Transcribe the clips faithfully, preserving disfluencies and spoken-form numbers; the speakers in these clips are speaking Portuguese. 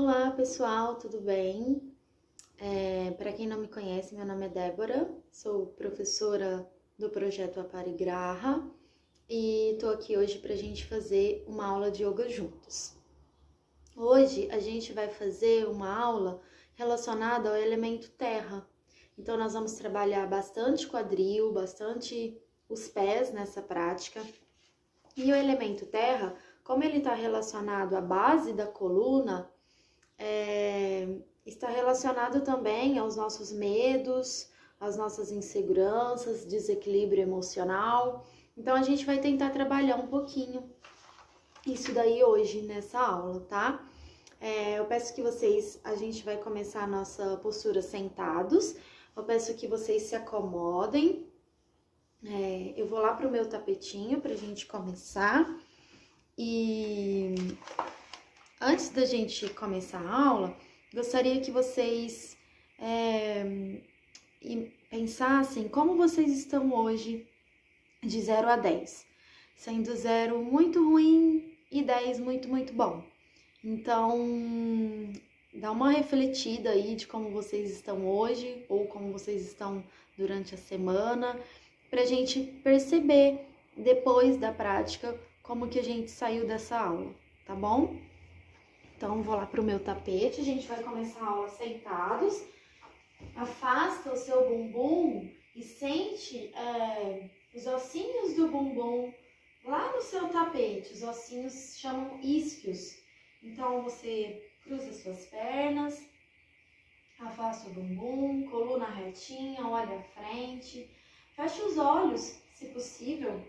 Olá pessoal, tudo bem? É, para quem não me conhece, meu nome é Débora, sou professora do projeto Aparigraha e tô aqui hoje para a gente fazer uma aula de yoga juntos. Hoje a gente vai fazer uma aula relacionada ao elemento terra, então nós vamos trabalhar bastante quadril, bastante os pés nessa prática. E o elemento terra, como ele está relacionado à base da coluna, É, está relacionado também aos nossos medos, às nossas inseguranças, desequilíbrio emocional. Então, a gente vai tentar trabalhar um pouquinho isso daí hoje nessa aula, tá? É, eu peço que vocês, a gente vai começar a nossa postura sentados. Eu peço que vocês se acomodem. É, eu vou lá pro meu tapetinho pra gente começar. E antes da gente começar a aula, gostaria que vocês é, pensassem como vocês estão hoje de zero a dez, sendo zero muito ruim e dez muito, muito bom. Então, dá uma refletida aí de como vocês estão hoje ou como vocês estão durante a semana, para a gente perceber depois da prática como que a gente saiu dessa aula, tá bom? Então, vou lá pro meu tapete, a gente vai começar a aula sentados. Afasta o seu bumbum e sente é, os ossinhos do bumbum lá no seu tapete. Os ossinhos chamam isquios. Então, você cruza suas pernas, afasta o bumbum, coluna retinha, olha à frente. Feche os olhos, se possível.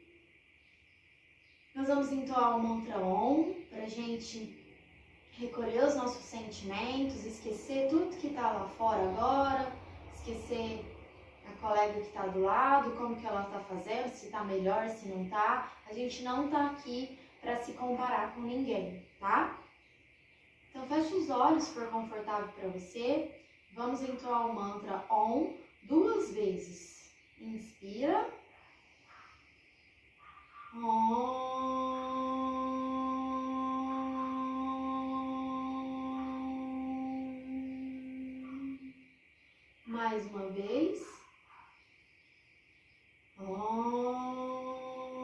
Nós vamos entoar o mantra Om pra gente recolher os nossos sentimentos, esquecer tudo que tá lá fora agora, esquecer a colega que tá do lado, como que ela tá fazendo, se tá melhor, se não tá. A gente não tá aqui para se comparar com ninguém, tá? Então feche os olhos se for confortável para você. Vamos entoar o mantra Om duas vezes. Inspira. Om. Mais uma vez. Om.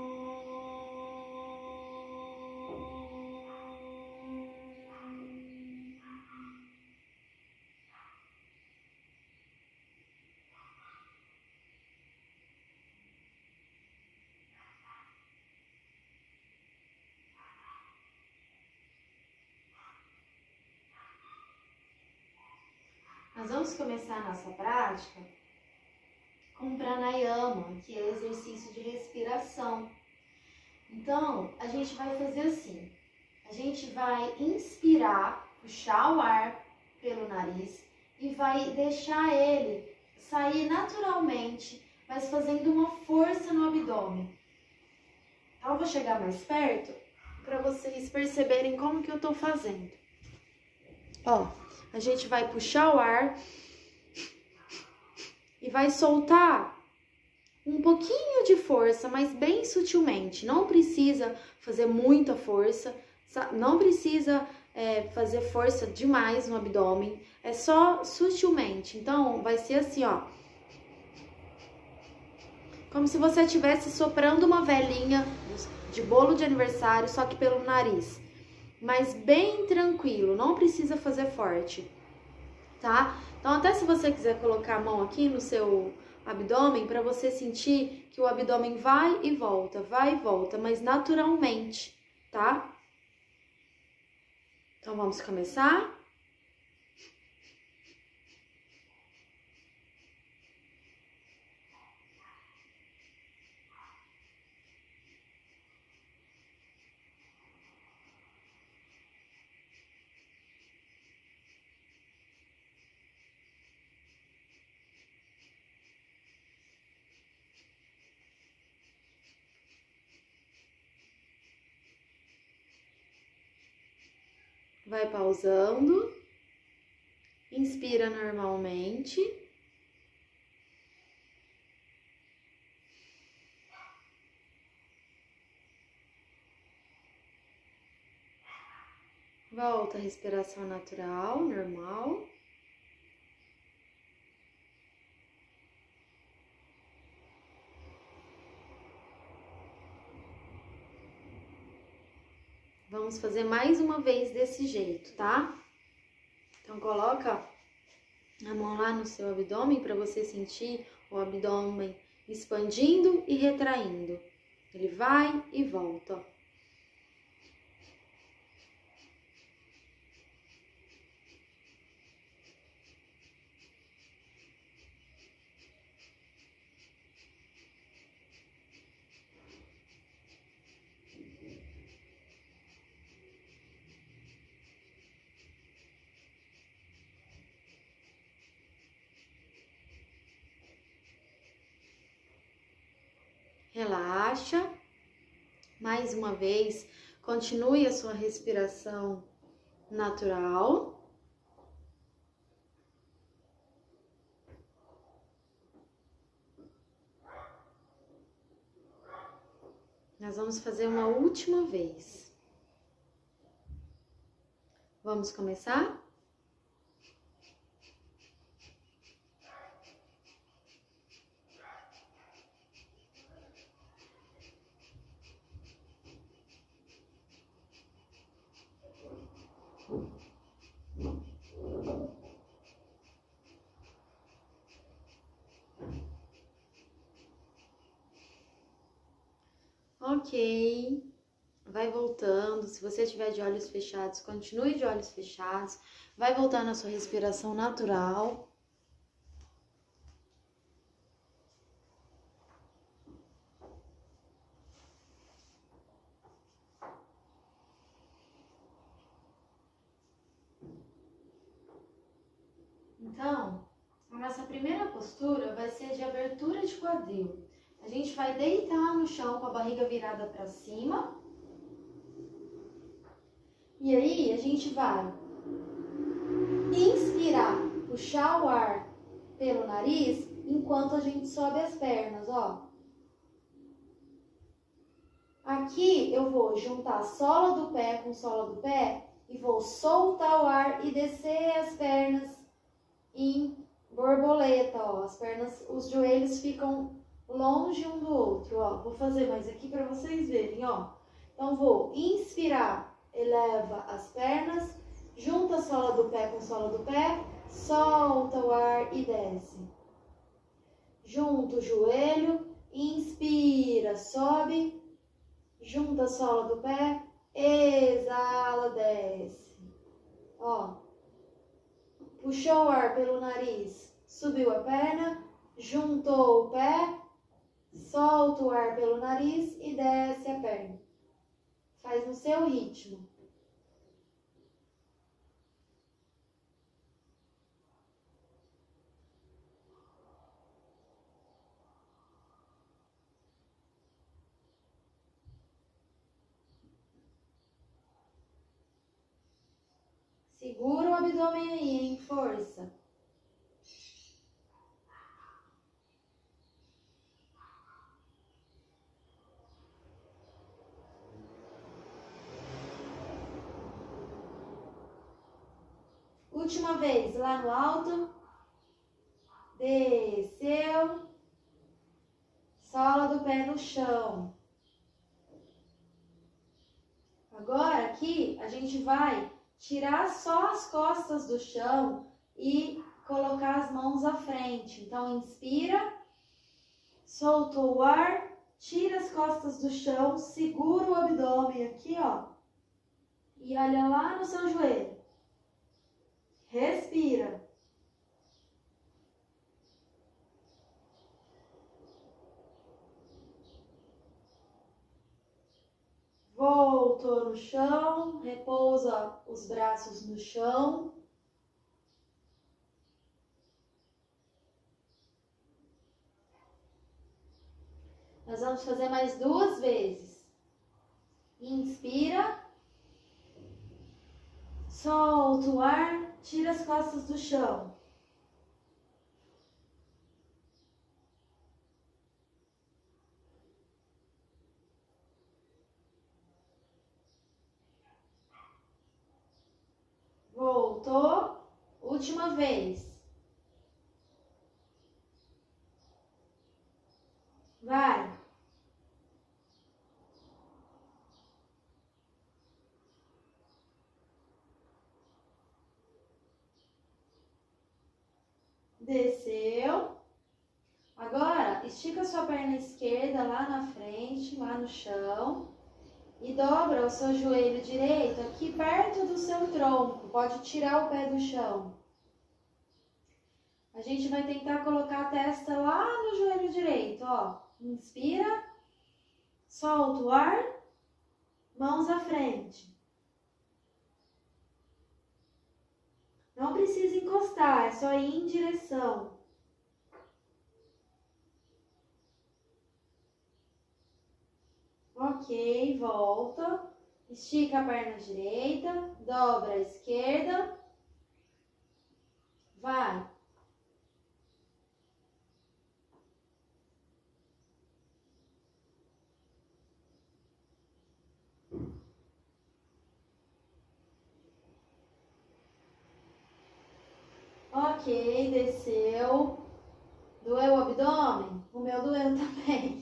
Nós vamos começar a nossa prática com pranayama, que é exercício de respiração. Então, a gente vai fazer assim, a gente vai inspirar, puxar o ar pelo nariz e vai deixar ele sair naturalmente, mas fazendo uma força no abdômen. Então, eu vou chegar mais perto para vocês perceberem como que eu tô fazendo. Ó, a gente vai puxar o ar e vai soltar um pouquinho de força, mas bem sutilmente. Não precisa fazer muita força, não precisa é, fazer força demais no abdômen, é só sutilmente. Então, vai ser assim, ó. Como se você estivesse soprando uma velinha de bolo de aniversário, só que pelo nariz. Mas bem tranquilo, não precisa fazer forte, tá? Então, até se você quiser colocar a mão aqui no seu abdômen, para você sentir que o abdômen vai e volta, vai e volta, mas naturalmente, tá? Então, vamos começar? Vai pausando, inspira normalmente. Volta a respiração natural, normal. Vamos fazer mais uma vez desse jeito, tá? Então, coloca a mão lá no seu abdômen para você sentir o abdômen expandindo e retraindo. Ele vai e volta. Relaxa. Mais uma vez, continue a sua respiração natural. Nós vamos fazer uma última vez. Vamos começar? Ok, vai voltando. Se você tiver de olhos fechados, continue de olhos fechados. Vai voltando a sua respiração natural. Então, a nossa primeira postura vai ser de abertura de quadril. A gente vai deitar no chão com a barriga virada para cima. E aí, a gente vai inspirar, puxar o ar pelo nariz, enquanto a gente sobe as pernas, ó. Aqui, eu vou juntar a sola do pé com sola do pé e vou soltar o ar e descer as pernas em borboleta, ó. As pernas, os joelhos ficam longe um do outro, ó. Vou fazer mais aqui para vocês verem, ó. Então, vou inspirar, eleva as pernas, junta a sola do pé com a sola do pé, solta o ar e desce. Junta o joelho, inspira, sobe, junta a sola do pé, exala, desce. Ó, puxou o ar pelo nariz, subiu a perna, juntou o pé, solta o ar pelo nariz e desce a perna. Faz no seu ritmo. Segura o abdômen aí, hein? Força. Última vez, lá no alto. Desceu. Sola do pé no chão. Agora, aqui, a gente vai tirar só as costas do chão e colocar as mãos à frente. Então, inspira, soltou o ar, tira as costas do chão, segura o abdômen aqui, ó. E olha lá no seu joelho. Respira. Voltou no chão, repousa os braços no chão. Nós vamos fazer mais duas vezes. Inspira. Solta o ar, tira as costas do chão. Soltou. Última vez. Vai. Desceu. Agora, estica sua perna esquerda lá na frente, lá no chão. E dobra o seu joelho direito aqui perto do seu tronco. Pode tirar o pé do chão. A gente vai tentar colocar a testa lá no joelho direito, ó. Inspira. Solta o ar. Mãos à frente. Não precisa encostar, é só ir em direção. Ok, volta. Estica a perna direita, dobra a esquerda. Vai. Ok, desceu. Doeu o abdômen? O meu doeu também.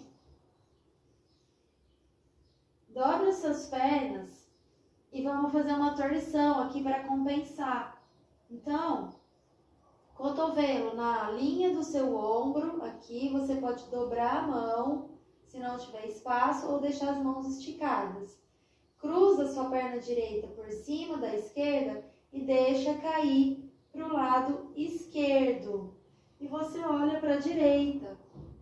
Dobra as suas pernas e vamos fazer uma torção aqui para compensar. Então, cotovelo na linha do seu ombro, aqui você pode dobrar a mão, se não tiver espaço, ou deixar as mãos esticadas. Cruza sua perna direita por cima da esquerda e deixa cair para o lado esquerdo. E você olha para a direita.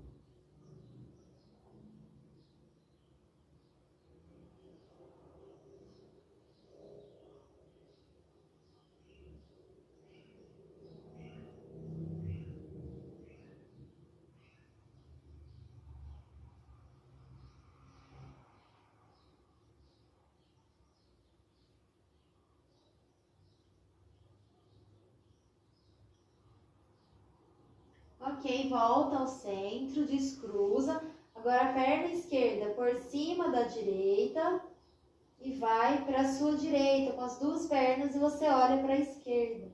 Ok, volta ao centro, descruza. Agora a perna esquerda por cima da direita e vai para a sua direita com as duas pernas e você olha para a esquerda.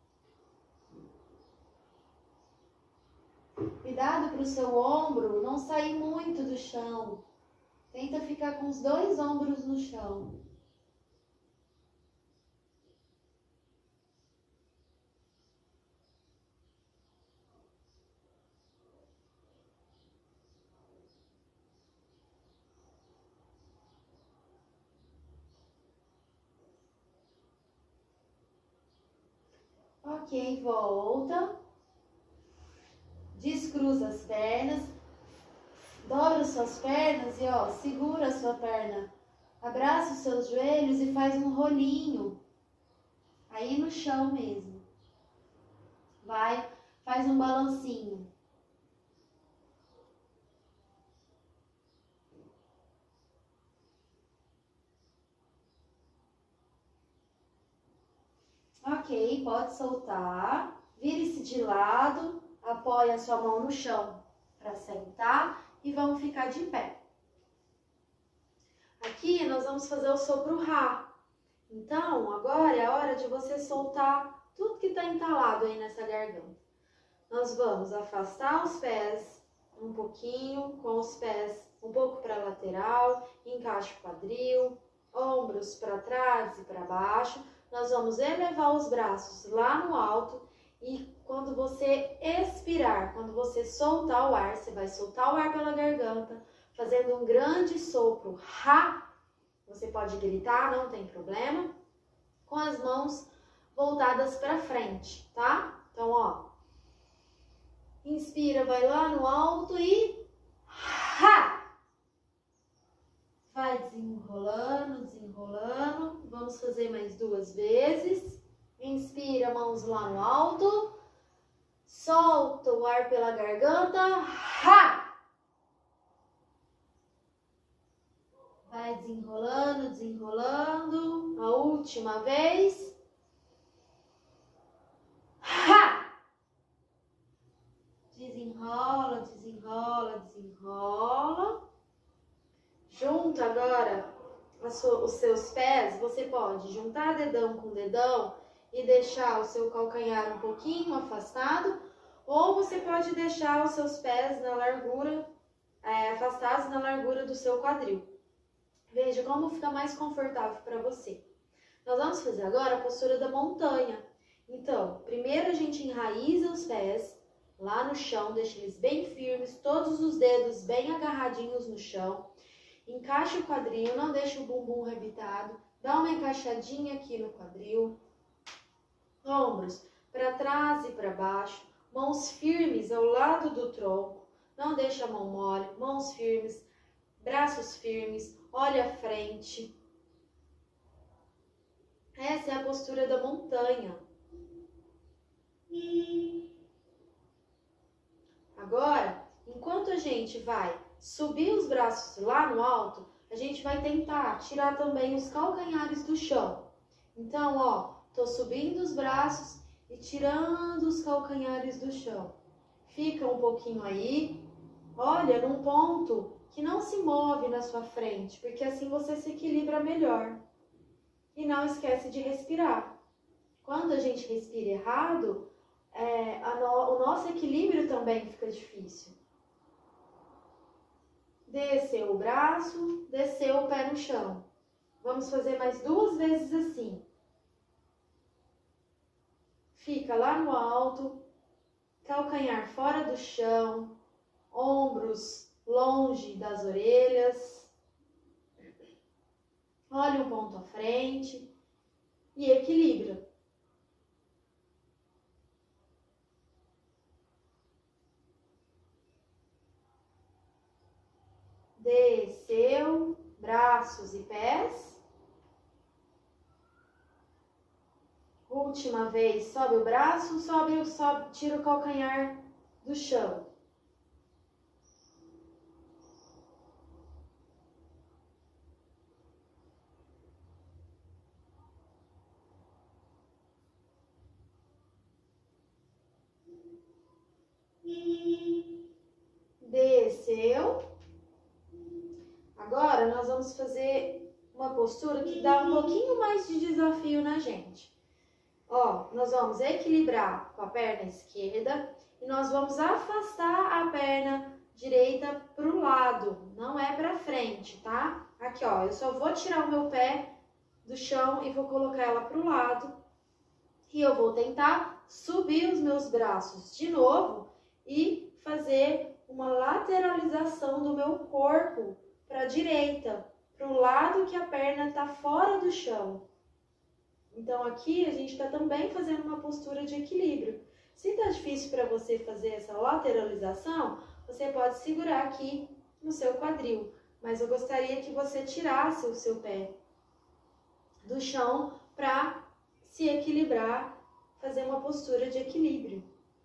Cuidado para o seu ombro não sair muito do chão. Tenta ficar com os dois ombros no chão. Ok, volta. Descruza as pernas. Dobra suas pernas e ó, segura a sua perna. Abraça os seus joelhos e faz um rolinho. Aí no chão mesmo. Vai, faz um balancinho. Ok, pode soltar. Vire-se de lado, apoie a sua mão no chão para sentar e vamos ficar de pé. Aqui nós vamos fazer o sopro Rá. Então, agora é a hora de você soltar tudo que está entalado aí nessa garganta. Nós vamos afastar os pés um pouquinho, com os pés um pouco para a lateral, encaixe o quadril, ombros para trás e para baixo. Nós vamos elevar os braços lá no alto e quando você expirar, quando você soltar o ar, você vai soltar o ar pela garganta, fazendo um grande sopro, Rá. Você pode gritar, não tem problema, com as mãos voltadas para frente, tá? Então, ó, inspira, vai lá no alto e Rá. Vai desenrolando, desenrolando. Vamos fazer mais duas vezes. Inspira, mãos lá no alto. Solta o ar pela garganta. Rá! Vai desenrolando, desenrolando. A última vez. Rá! Desenrola, desenrola, desenrola. Junta agora os seus pés, você pode juntar dedão com dedão e deixar o seu calcanhar um pouquinho afastado, ou você pode deixar os seus pés na largura, é, afastados na largura do seu quadril. Veja como fica mais confortável para você. Nós vamos fazer agora a postura da montanha. Então, primeiro a gente enraiza os pés lá no chão, deixa eles bem firmes, todos os dedos bem agarradinhos no chão. Encaixa o quadril, não deixa o bumbum rebitado. Dá uma encaixadinha aqui no quadril. Ombros para trás e para baixo. Mãos firmes ao lado do tronco. Não deixa a mão mole. Mãos firmes. Braços firmes. Olha à frente. Essa é a postura da montanha. Agora, enquanto a gente vai subir os braços lá no alto, a gente vai tentar tirar também os calcanhares do chão. Então, ó, tô subindo os braços e tirando os calcanhares do chão. Fica um pouquinho aí, olha, num ponto que não se move na sua frente, porque assim você se equilibra melhor. E não esquece de respirar. Quando a gente respira errado, é, a no, o nosso equilíbrio também fica difícil. Desceu o braço, desceu o pé no chão. Vamos fazer mais duas vezes assim. Fica lá no alto, calcanhar fora do chão, ombros longe das orelhas. Olha um ponto à frente e equilibra. Desceu, braços e pés. Última vez, sobe o braço, sobe, sobe, tira o calcanhar do chão. Desceu. Agora nós vamos fazer uma postura que dá um pouquinho mais de desafio na gente. Ó, nós vamos equilibrar com a perna esquerda e nós vamos afastar a perna direita para o lado, não é para frente, tá? Aqui, ó, eu só vou tirar o meu pé do chão e vou colocar ela para o lado. E eu vou tentar subir os meus braços de novo e fazer uma lateralização do meu corpo para a direita, para o lado que a perna está fora do chão. Então aqui a gente está também fazendo uma postura de equilíbrio. Se está difícil para você fazer essa lateralização, você pode segurar aqui no seu quadril. Mas eu gostaria que você tirasse o seu pé do chão para se equilibrar, fazer uma postura de equilíbrio.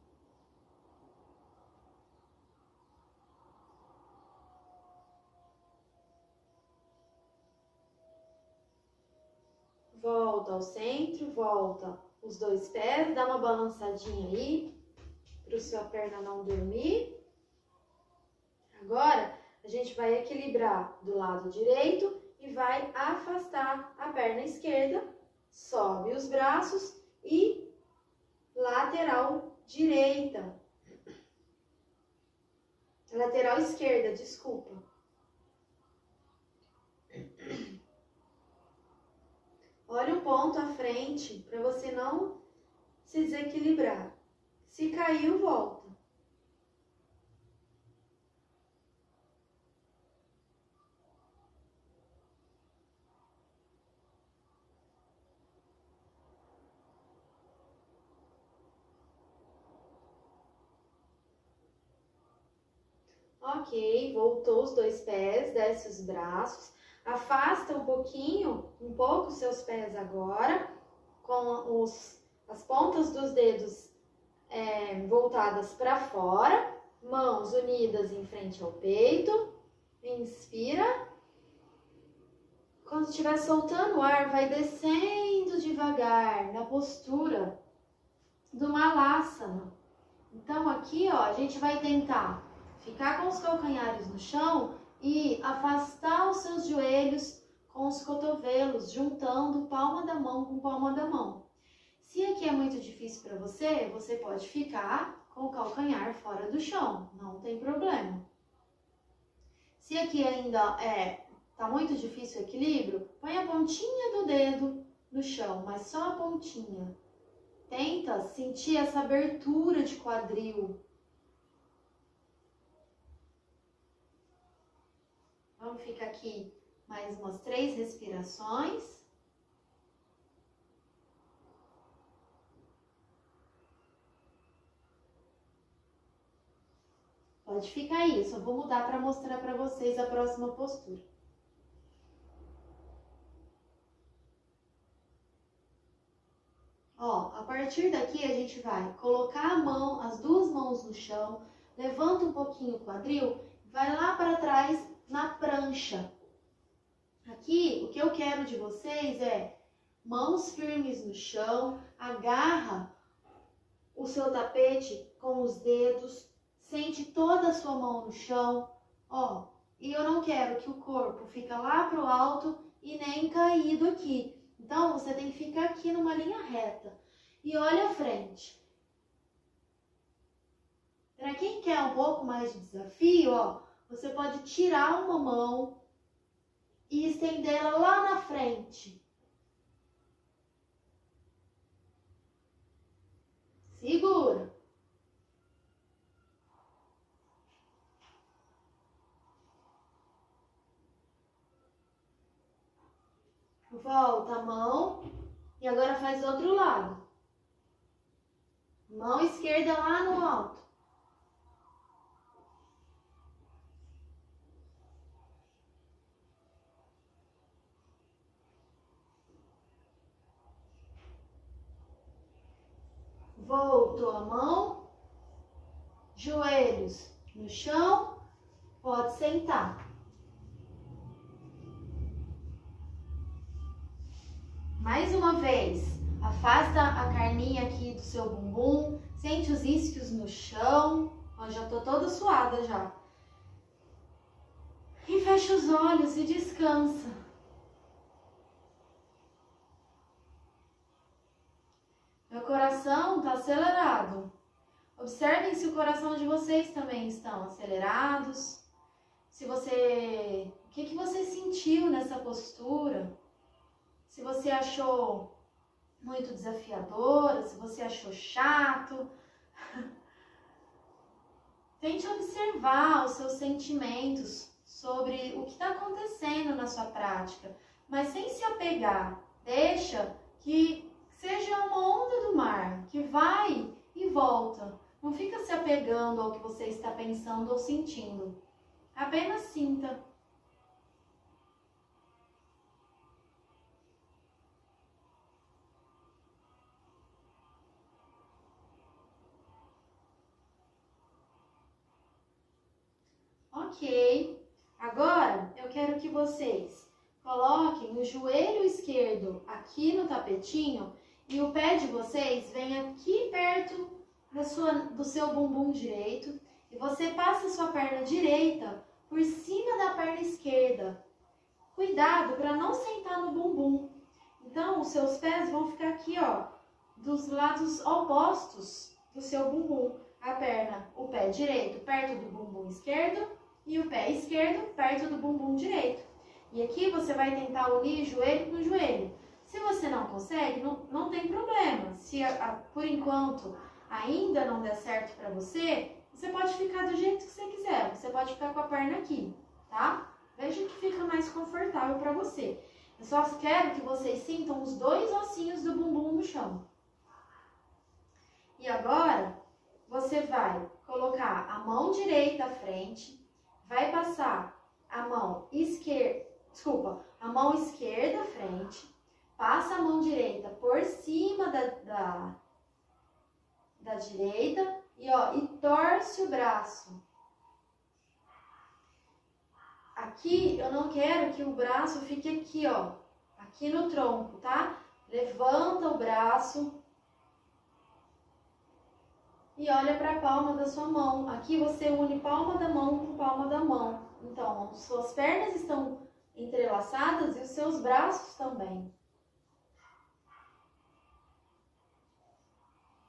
Volta ao centro, volta os dois pés, dá uma balançadinha aí, para a sua perna não dormir. Agora, a gente vai equilibrar do lado direito e vai afastar a perna esquerda, sobe os braços e lateral direita. Lateral esquerda, desculpa. Olha o ponto à frente para você não se desequilibrar. Se caiu, volta. Ok, voltou os dois pés, desce os braços, afasta um pouquinho, um pouco os seus pés agora, com os, as pontas dos dedos é, voltadas para fora, mãos unidas em frente ao peito, inspira. Quando estiver soltando o ar, vai descendo devagar na postura do Malasana. Então aqui, ó, a gente vai tentar ficar com os calcanhares no chão e afastar os seus joelhos com os cotovelos, juntando palma da mão com palma da mão. Se difícil para você, você pode ficar com o calcanhar fora do chão, não tem problema. Se aqui ainda é, tá muito difícil o equilíbrio, põe a pontinha do dedo no chão, mas só a pontinha. Tenta sentir essa abertura de quadril. Vamos ficar aqui mais umas três respirações. Pode ficar aí, só vou mudar para mostrar para vocês a próxima postura. Ó, a partir daqui a gente vai colocar a mão, as duas mãos no chão, levanta um pouquinho o quadril, vai lá para trás na prancha. Aqui, o que eu quero de vocês é mãos firmes no chão, agarra o seu tapete com os dedos, sente toda a sua mão no chão, ó, e eu não quero que o corpo fique lá pro alto e nem caído aqui. Então, você tem que ficar aqui numa linha reta e olha a frente. Para quem quer um pouco mais de desafio, ó, você pode tirar uma mão e estendê-la lá na frente. Segura. Volta a mão e agora faz outro lado. Mão esquerda lá no alto. Voltou a mão, joelhos no chão, pode sentar. Mais uma vez, afasta a carninha aqui do seu bumbum, sente os isquios no chão. Ó, já tô toda suada já. E fecha os olhos e descansa. Meu coração tá acelerado. Observem se o coração de vocês também estão acelerados. Se você, o que que você sentiu nessa postura? Se você achou muito desafiadora, se você achou chato. Tente observar os seus sentimentos sobre o que está acontecendo na sua prática, mas sem se apegar. Deixa que seja uma onda do mar, que vai e volta. Não fica se apegando ao que você está pensando ou sentindo. Apenas sinta. Ok. Agora eu quero que vocês coloquem o joelho esquerdo aqui no tapetinho e o pé de vocês vem aqui perto da sua, do seu bumbum direito e você passa a sua perna direita por cima da perna esquerda. Cuidado para não sentar no bumbum. Então, os seus pés vão ficar aqui, ó, dos lados opostos do seu bumbum. A perna, o pé direito perto do bumbum esquerdo e o pé esquerdo perto do bumbum direito. E aqui você vai tentar unir joelho com joelho. Se você não consegue, não, não tem problema. Se a, a, por enquanto ainda não der certo para você, você pode ficar do jeito que você quiser. Você pode ficar com a perna aqui, tá? Veja que fica mais confortável para você. Eu só quero que vocês sintam os dois ossinhos do bumbum no chão. E agora, você vai colocar a mão direita à frente, vai passar a mão esquerda, desculpa, a mão esquerda à frente, passa a mão direita por cima da, da, da direita e, ó, e torce o braço. Aqui, eu não quero que o braço fique aqui, ó, aqui no tronco, tá? Levanta o braço e olha para a palma da sua mão. Aqui você une palma da mão com palma da mão. Então, suas pernas estão entrelaçadas e os seus braços também.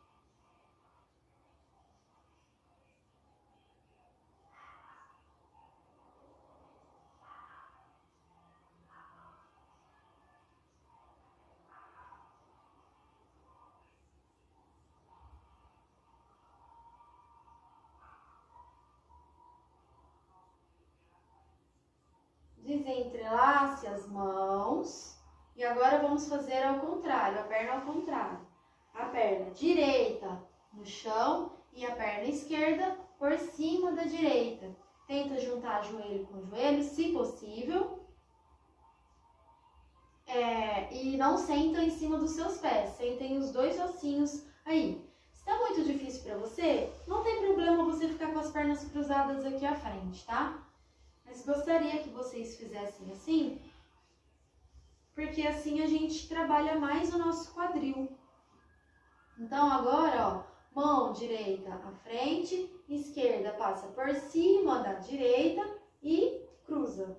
entrelace as mãos. E agora vamos fazer ao contrário, a perna ao contrário. A perna direita no chão e a perna esquerda por cima da direita. Tenta juntar joelho com joelho, se possível. É, e não senta em cima dos seus pés, sentem os dois ossinhos aí. Se tá muito difícil para você, não tem problema você ficar com as pernas cruzadas aqui à frente, tá? Mas gostaria que vocês fizessem assim, porque assim a gente trabalha mais o nosso quadril. Então agora, ó, mão direita à frente, esquerda passa por cima da direita e cruza.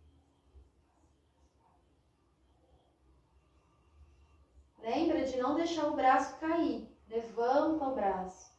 Lembra de não deixar o braço cair. Levanta o braço.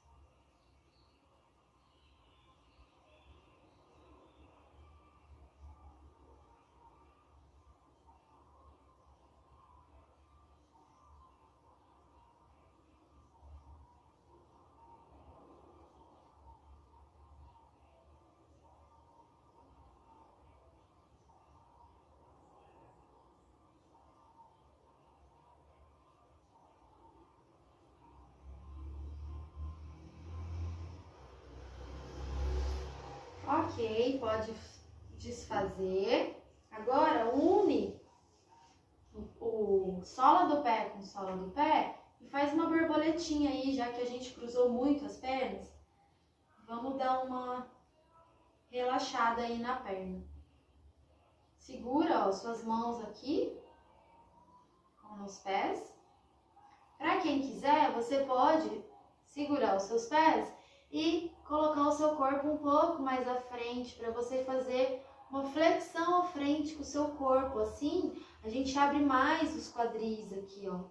Ok, pode desfazer. Agora, une o, o sola do pé com sola do pé e faz uma borboletinha aí, já que a gente cruzou muito as pernas. Vamos dar uma relaxada aí na perna. Segura, ó, suas mãos aqui, nos pés. Para quem quiser, você pode segurar os seus pés e colocar o seu corpo um pouco mais à frente, para você fazer uma flexão à frente com o seu corpo. Assim, a gente abre mais os quadris aqui, ó.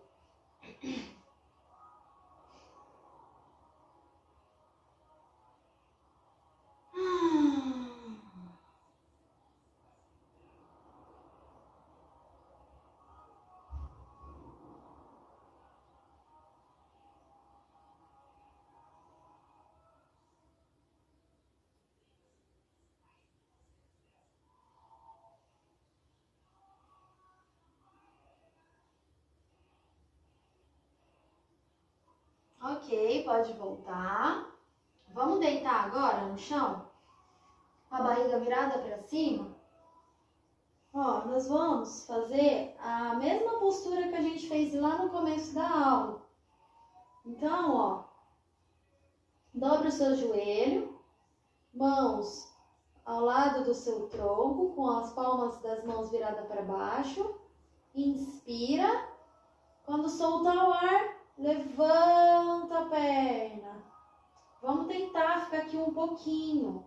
Ok, pode voltar. Vamos deitar agora no chão, com a barriga virada para cima. Ó, nós vamos fazer a mesma postura que a gente fez lá no começo da aula. Então, ó, dobra o seu joelho, mãos ao lado do seu tronco, com as palmas das mãos viradas para baixo. Inspira. Quando soltar o ar, levanta a perna. Vamos tentar ficar aqui um pouquinho.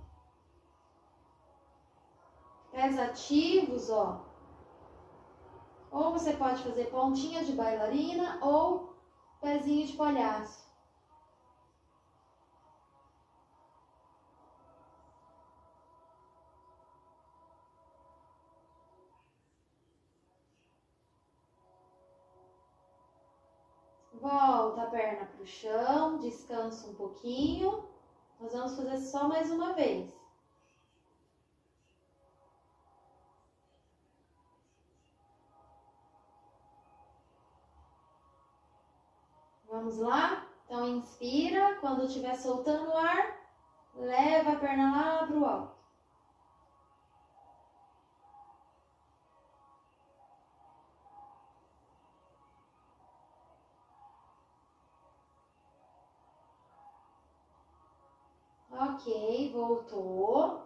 Pés ativos, ó. Ou você pode fazer pontinha de bailarina ou pezinho de palhaço. Volta a perna para o chão, descansa um pouquinho. Nós vamos fazer só mais uma vez. Vamos lá? Então, inspira. Quando estiver soltando o ar, leva a perna lá para o alto. Ok, voltou.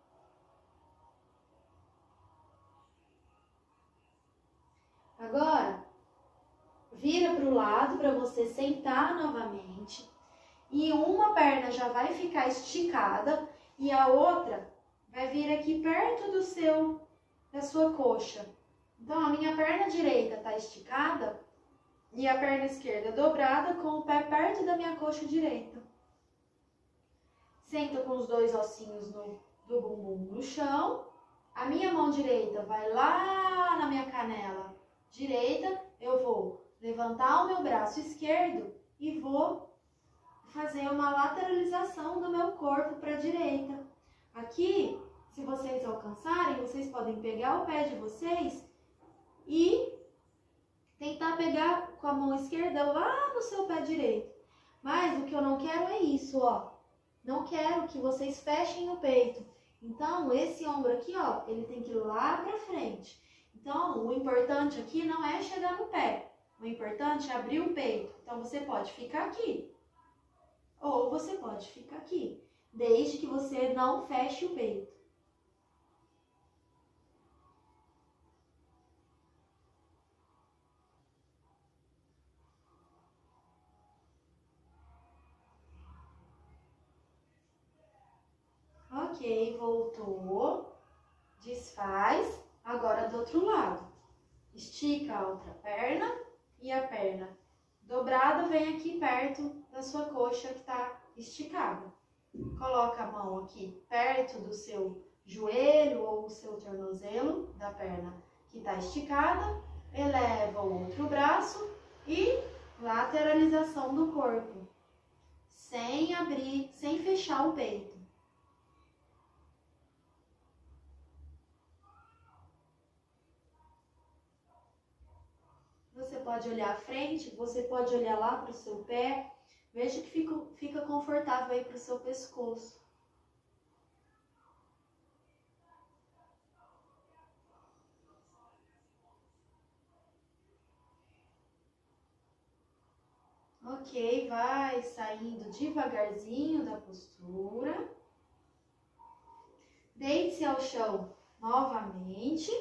Agora, vira para o lado para você sentar novamente. E uma perna já vai ficar esticada e a outra vai vir aqui perto do seu, da sua coxa. Então, a minha perna direita está esticada e a perna esquerda dobrada com o pé perto da minha coxa direita. Senta com os dois ossinhos no, do bumbum no chão. A minha mão direita vai lá na minha canela direita. Eu vou levantar o meu braço esquerdo e vou fazer uma lateralização do meu corpo para a direita. Aqui Se vocês alcançarem, vocês podem pegar o pé de vocês e tentar pegar com a mão esquerda lá no seu pé direito. Mas o que eu não quero é isso, ó. Não quero que vocês fechem o peito. Então, esse ombro aqui, ó, ele tem que ir lá pra frente. Então, o importante aqui não é chegar no pé. O importante é abrir o peito. Então, você pode ficar aqui. Ou você pode ficar aqui. Desde que você não feche o peito. Ok, voltou. Desfaz. Agora do outro lado. Estica a outra perna e a perna dobrada vem aqui perto da sua coxa que está esticada. Coloca a mão aqui perto do seu joelho ou o seu tornozelo da perna que está esticada. Eleva o outro braço e lateralização do corpo. Sem abrir, sem fechar o peito. Você pode olhar à frente, você pode olhar lá para o seu pé. Veja que fica, fica confortável aí para o seu pescoço. Ok, vai saindo devagarzinho da postura. Deite-se ao chão novamente.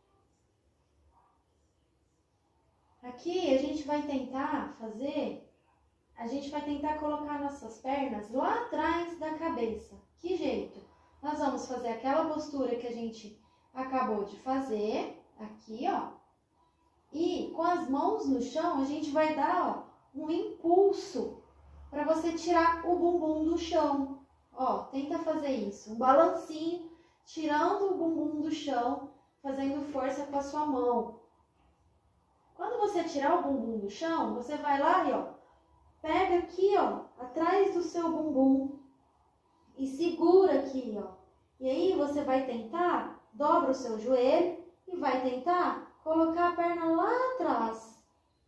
Aqui a gente vai tentar fazer, a gente vai tentar colocar nossas pernas lá atrás da cabeça. Que jeito? Nós vamos fazer aquela postura que a gente acabou de fazer, aqui, ó. E com as mãos no chão, a gente vai dar, ó, um impulso para você tirar o bumbum do chão. Ó, tenta fazer isso, um balancinho, tirando o bumbum do chão, fazendo força com a sua mão. Quando você tirar o bumbum do chão, você vai lá e, ó, pega aqui, ó, atrás do seu bumbum e segura aqui, ó. E aí você vai tentar, dobra o seu joelho e vai tentar colocar a perna lá atrás.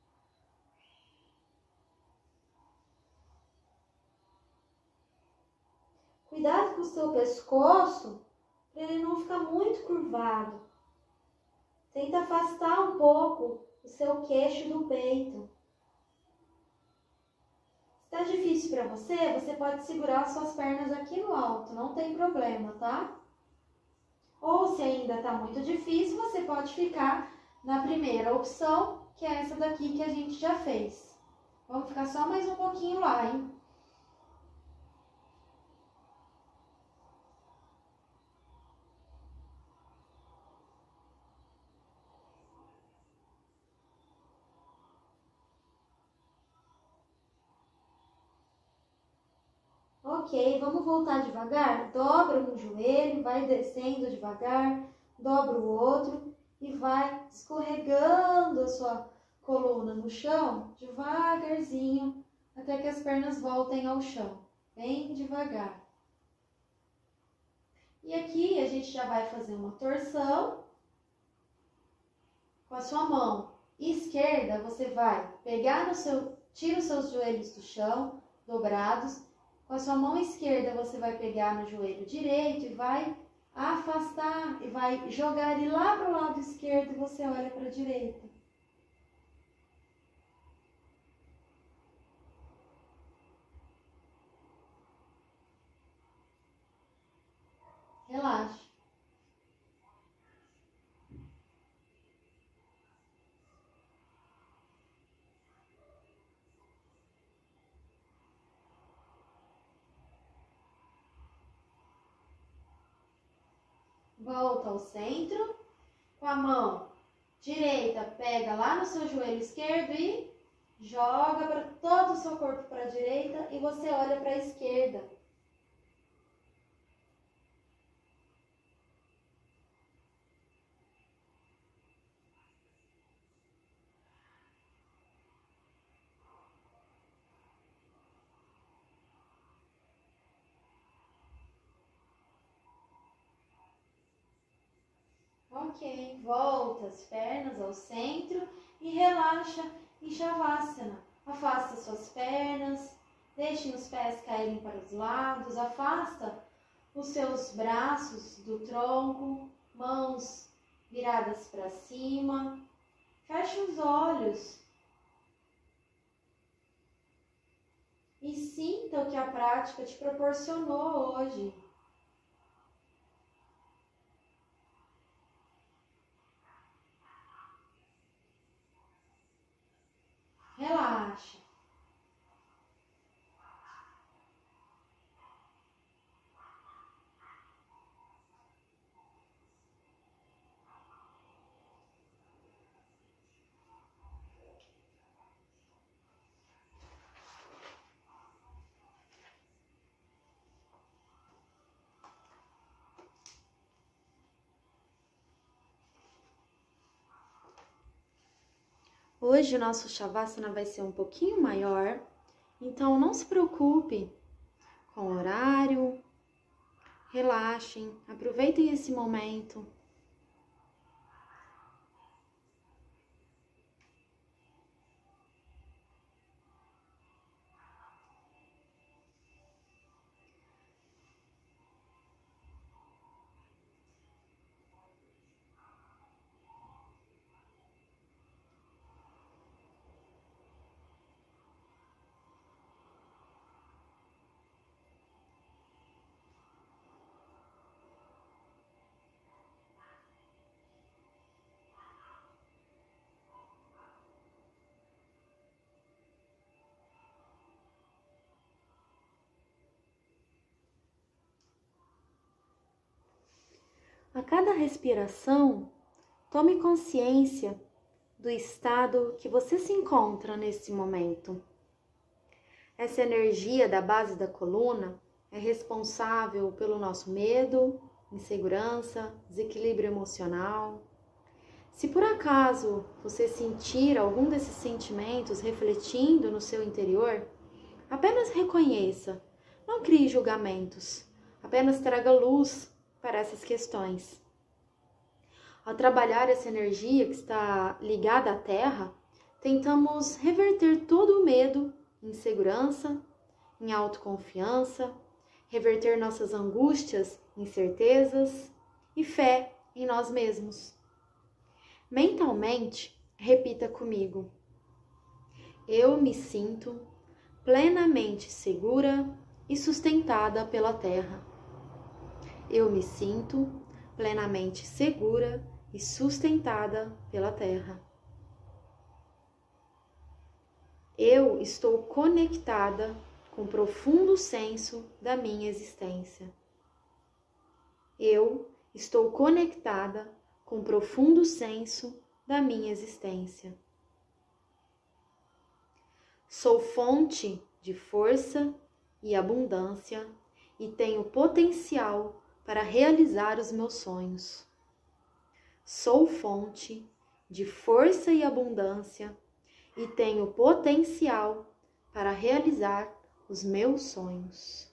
Cuidado com o seu pescoço, para ele não ficar muito curvado. Tenta afastar um pouco o seu queixo do peito. Se tá difícil para você, você pode segurar as suas pernas aqui no alto, não tem problema, tá? Ou se ainda tá muito difícil, você pode ficar na primeira opção, que é essa daqui que a gente já fez. Vamos ficar só mais um pouquinho lá, hein? Ok, vamos voltar devagar? Dobra um joelho, vai descendo devagar, dobra o outro e vai escorregando a sua coluna no chão, devagarzinho, até que as pernas voltem ao chão, bem devagar. E aqui a gente já vai fazer uma torção. Com a sua mão esquerda, você vai pegar no seu, tira os seus joelhos do chão, dobrados. Com a sua mão esquerda, você vai pegar no joelho direito e vai afastar e vai jogar ele lá para o lado esquerdo e você olha para a direita. Relaxa. Volta ao centro, com a mão direita, pega lá no seu joelho esquerdo e joga para todo o seu corpo para a direita e você olha para a esquerda. Ok, volta as pernas ao centro e relaxa em Shavasana. Afasta suas pernas, deixe os pés caírem para os lados, afasta os seus braços do tronco, mãos viradas para cima. Feche os olhos e sinta o que a prática te proporcionou hoje. Relaxa. Hoje o nosso Shavasana vai ser um pouquinho maior, então não se preocupe com o horário, relaxem, aproveitem esse momento. A cada respiração, tome consciência do estado que você se encontra nesse momento. Essa energia da base da coluna é responsável pelo nosso medo, insegurança, desequilíbrio emocional. Se por acaso você sentir algum desses sentimentos refletindo no seu interior, apenas reconheça, não crie julgamentos, apenas traga luz para essas questões. Ao trabalhar essa energia que está ligada à Terra, tentamos reverter todo o medo em insegurança, em autoconfiança, reverter nossas angústias, incertezas e fé em nós mesmos. Mentalmente, repita comigo: eu me sinto plenamente segura e sustentada pela Terra. Eu me sinto plenamente segura e sustentada pela Terra. Eu estou conectada com o profundo senso da minha existência. Eu estou conectada com o profundo senso da minha existência. Sou fonte de força e abundância e tenho potencial para realizar os meus sonhos. Sou fonte de força e abundância e tenho potencial para realizar os meus sonhos.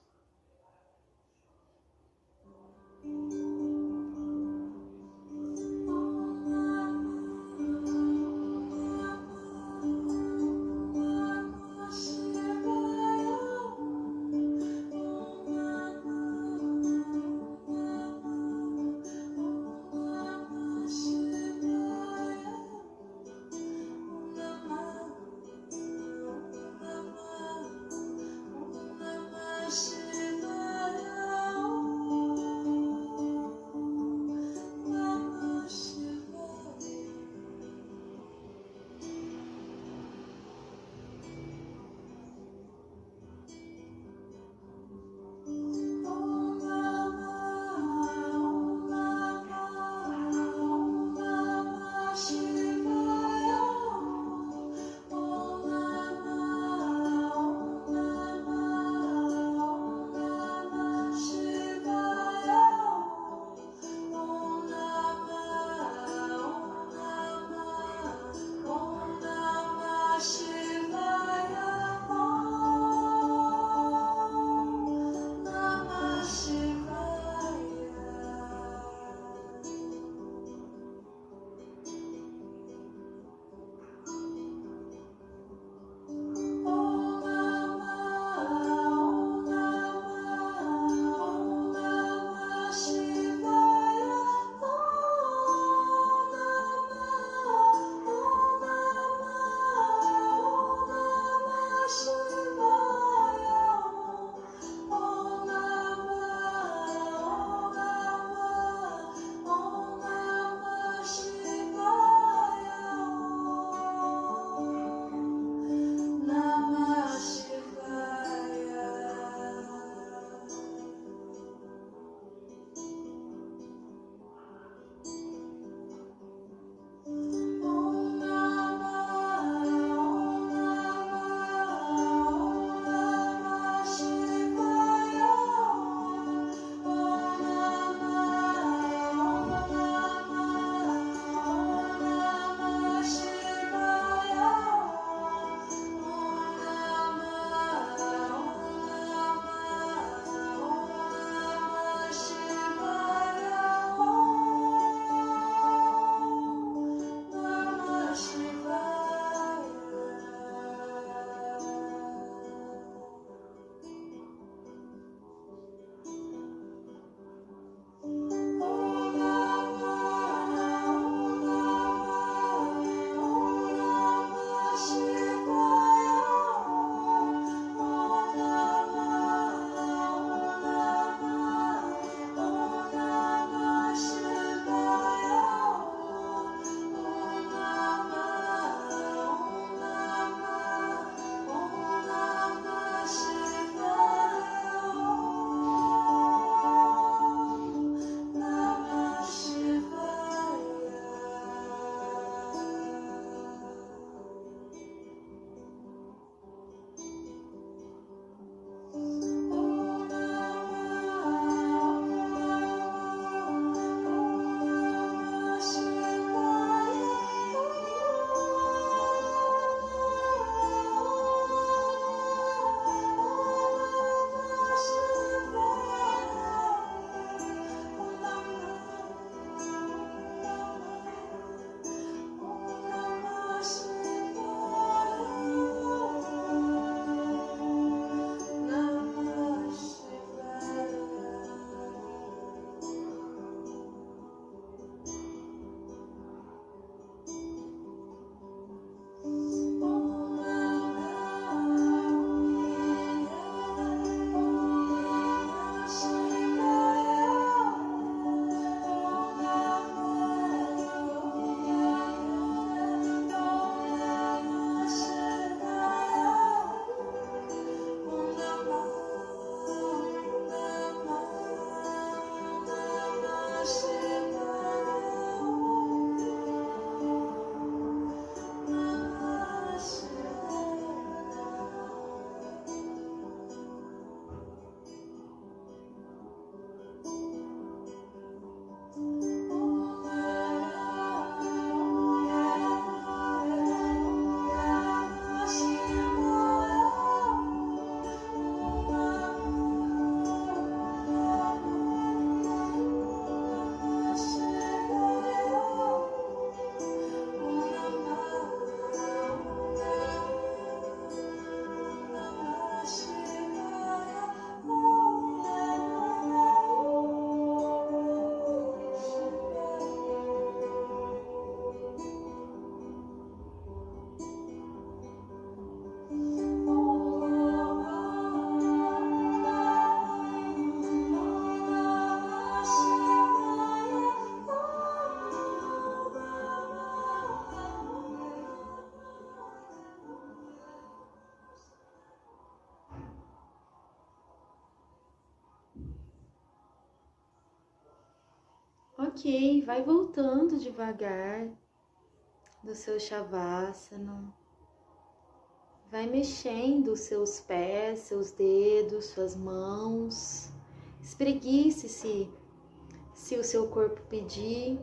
Ok, vai voltando devagar do seu Shavasana. Vai mexendo os seus pés, seus dedos, suas mãos. Espreguice-se se o seu corpo pedir.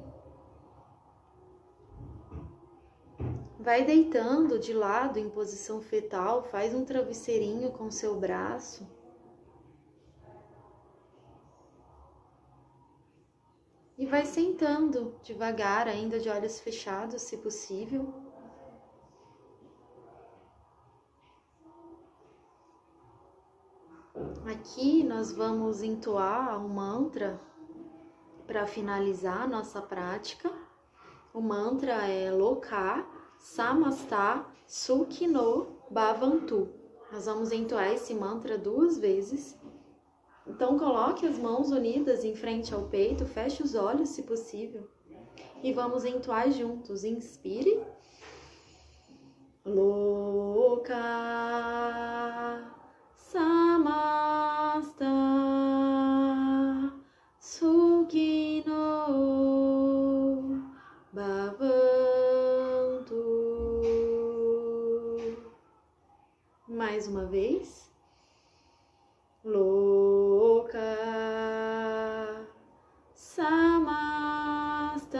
Vai deitando de lado em posição fetal, faz um travesseirinho com o seu braço. E vai sentando devagar, ainda de olhos fechados, se possível. Aqui nós vamos entoar um mantra para finalizar a nossa prática. O mantra é Loka Samasta Sukhino Bhavantu. Nós vamos entoar esse mantra duas vezes. Então coloque as mãos unidas em frente ao peito, feche os olhos se possível. E vamos entoar juntos. Inspire. Loka Samasta Sukhino Bhavantu. Mais uma vez. Loka Samasta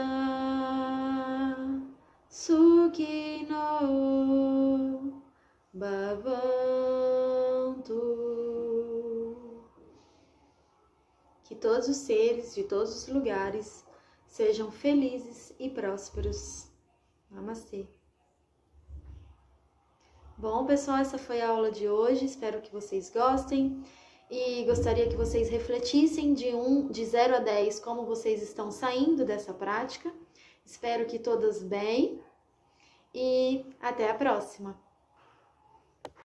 Sukhino Bhavantu. Que todos os seres de todos os lugares sejam felizes e prósperos. Namastê. Bom, pessoal, essa foi a aula de hoje. Espero que vocês gostem. E gostaria que vocês refletissem de, um, de zero a dez como vocês estão saindo dessa prática. Espero que todas bem. E até a próxima!